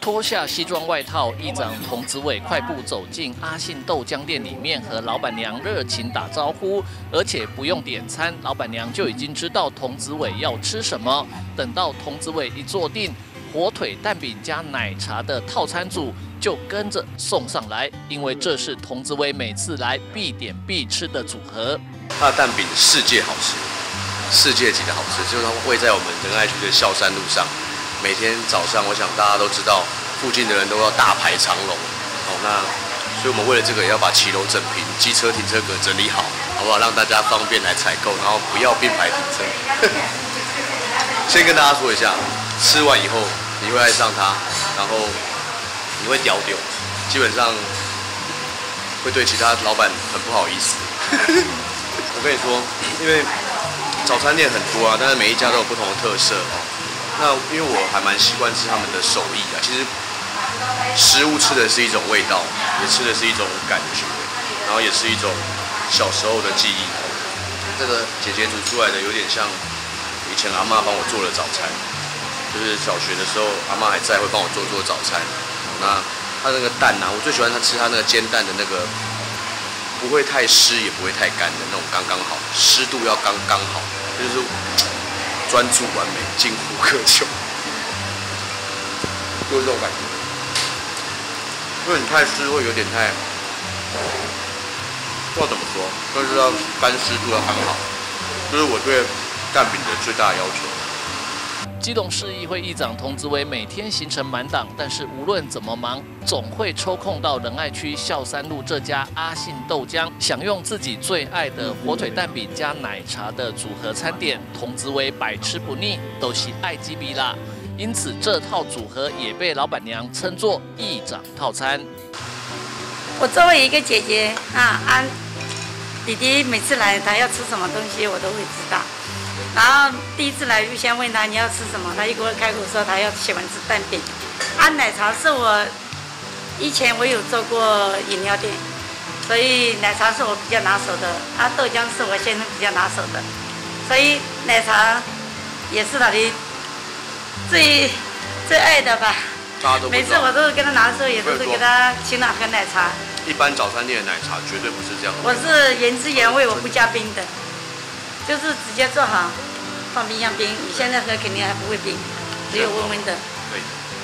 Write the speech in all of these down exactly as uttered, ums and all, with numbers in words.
脱下西装外套，议长童子伟快步走进阿信豆浆店里面，和老板娘热情打招呼，而且不用点餐，老板娘就已经知道童子伟要吃什么。等到童子伟一坐定，火腿蛋饼加奶茶的套餐组就跟着送上来，因为这是童子伟每次来必点必吃的组合。 它的蛋饼世界好吃，世界级的好吃，就是它位在我们仁爱区的孝山路上。每天早上，我想大家都知道，附近的人都要大排长龙，哦，那所以我们为了这个也要把骑楼整平，机车停车格整理好，好不好？让大家方便来采购，然后不要并排停车。先跟大家说一下，吃完以后你会爱上它，然后你会屌屌，基本上会对其他老板很不好意思。我跟你说，因为早餐店很多啊，但是每一家都有不同的特色哦。那因为我还蛮习惯吃他们的手艺啊，其实食物吃的是一种味道，也吃的是一种感觉，然后也是一种小时候的记忆。这个姐姐煮出来的有点像以前阿嬷帮我做的早餐，就是小学的时候阿嬷还在会帮我做做早餐。那它那个蛋啊，我最喜欢它吃它那个煎蛋的那个，不会太湿也不会太干的那种刚刚好，湿度要刚刚好，就是。专注完美，近乎渴求，就是这种感觉。因为你太湿会有点太，不知道怎么说，但是要干湿度要刚好，这是我对蛋饼的最大的要求。 基隆市议会议长童子伟每天行程满档，但是无论怎么忙，总会抽空到仁爱区孝山路这家阿信豆浆，享用自己最爱的火腿蛋饼加奶茶的组合餐点。童子伟百吃不腻，都是爱鸡逼啦。因此这套组合也被老板娘称作议长套餐。 我作为一个姐姐啊，安弟弟每次来，他要吃什么东西，我都会知道。然后第一次来就先问他你要吃什么，他一给我开口说他要喜欢吃蛋饼。啊，奶茶是我以前我有做过饮料店，所以奶茶是我比较拿手的。啊，豆浆是我先生比较拿手的，所以奶茶也是他的最最爱的吧。每次我都是跟他拿的时候，也都是给他请他喝奶茶。 一般早餐店的奶茶绝对不是这样。 我是原汁原味，我不加冰的。就是直接做好，放冰箱冰。你现在喝肯定还不会冰，只有温温的。 对。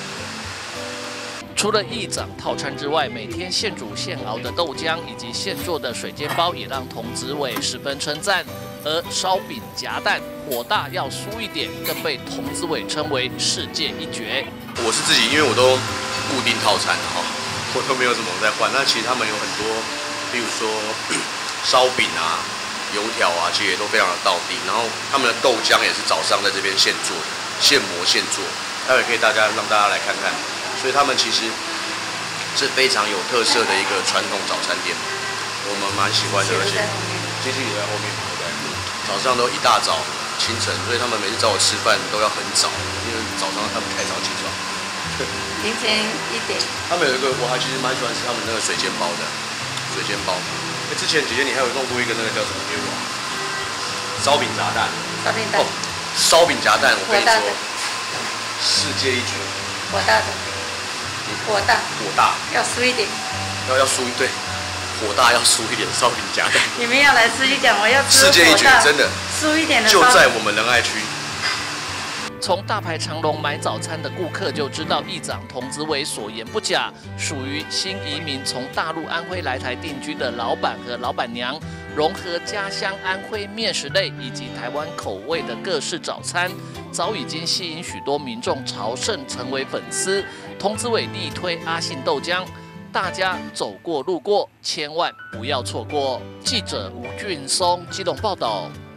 除了议长套餐之外，每天现煮现熬的豆浆以及现做的水煎包也让童子伟十分称赞。而烧饼夹蛋，火大要酥一点，更被童子伟称为世界一绝。 我是自己，因为我都固定套餐哈，我都没有什么在换。那其实他们有很多，比如说烧饼啊。油条啊，其实也都非常的道地，然后他们的豆浆也是早上在这边现做的，现磨现做，待会可以大家让大家来看看，所以他们其实是非常有特色的一个传统早餐店，我们蛮喜欢的，而且机器也在后面，对不对？早上都一大早清晨，所以他们每次找我吃饭都要很早，因为早上他们太早起床。 凌晨一点。 他们有一个，我还其实蛮喜欢吃他们那个水煎包的，水煎包。欸、之前姐姐你还有弄过一个那个叫什么给我？烧饼夹蛋。 烧饼蛋。哦， 烧饼夹蛋，我跟你说，世界一绝。 火大的。火大。 火大。 要酥一点。 要要酥对，火大要酥一点，烧饼夹蛋。 你们要来吃一讲，我要吃世界一绝，真的。 酥一点的。 就在我们仁爱区。 从大排长龙买早餐的顾客就知道，议长童子伟所言不假，属于新移民从大陆安徽来台定居的老板和老板娘，融合家乡安徽面食类以及台湾口味的各式早餐，早已经吸引许多民众朝圣成为粉丝。童子伟力推阿信豆浆，大家走过路过千万不要错过。记者吴俊松基隆报道。